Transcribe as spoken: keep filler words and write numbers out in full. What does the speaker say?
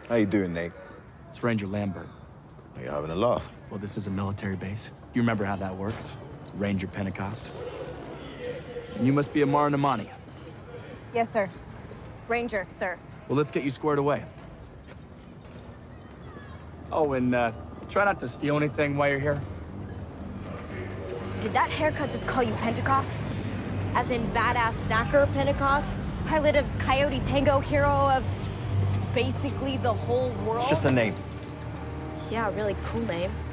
How you doing, Nate? It's Ranger Lambert. Are you having a laugh? Well, this is a military base. You remember how that works? Ranger Pentecost. And you must be a Maranamani. Yes, sir. Ranger, sir. Well, let's get you squared away. Oh, and uh, try not to steal anything while you're here. Did that haircut just call you Pentecost? As in badass snacker Pentecost? Pilot of Coyote Tango, hero of basically the whole world? It's just a name. Yeah, really cool name.